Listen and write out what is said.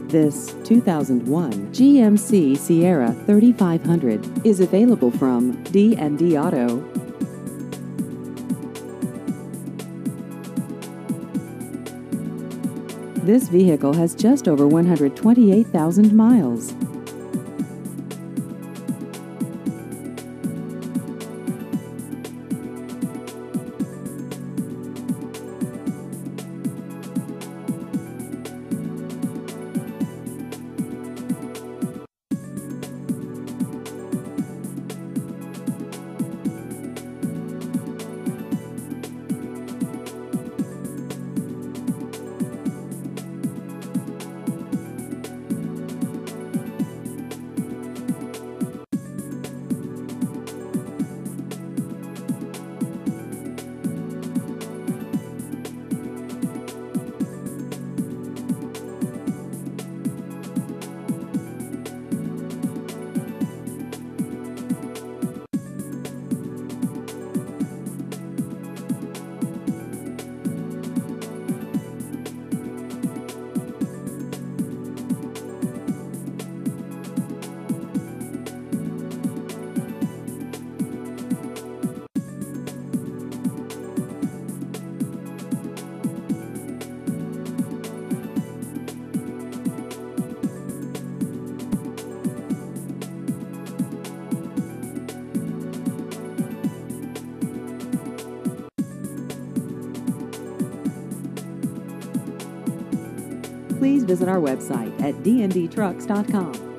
This 2001 GMC Sierra 3500 is available from D&D Auto. This vehicle has just over 128,000 miles. Please visit our website at dndtrucks.com.